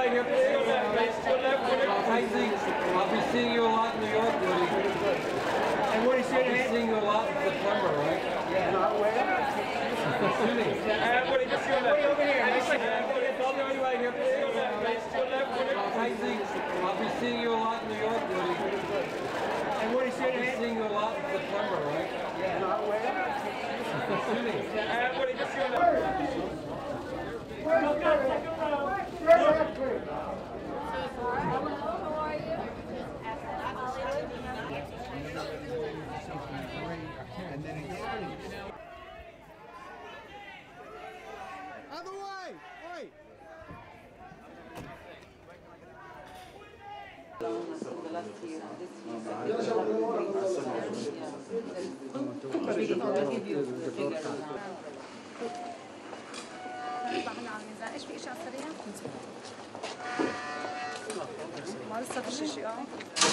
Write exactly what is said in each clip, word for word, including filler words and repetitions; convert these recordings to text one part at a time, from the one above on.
everybody here. I think I'll be seeing you a lot in New York, Woody. And what is I'll be seeing you a lot in September, right? Yeah. Not where? Shooting. Uh, Woody, just go left. Over here. I think I'll be seeing you a lot in New York, Woody. And what is I'll be seeing you a lot in September, right? Yeah. Not where? Shooting. Uh, Woody, just go left. Other way! Oi! ايش في اشياء سريعه؟ ما لسه في شيء اه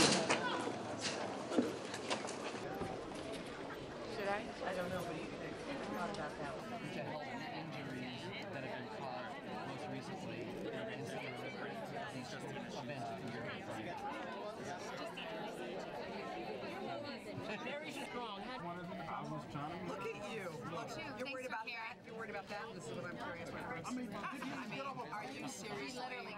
Should I? I don't know, but you can thought about that one. To help injuries that have been caused most recently in some event very strong. Look at you. Look, you're worried about that? You're worried about that? This is what I'm curious about. I mean, are you serious?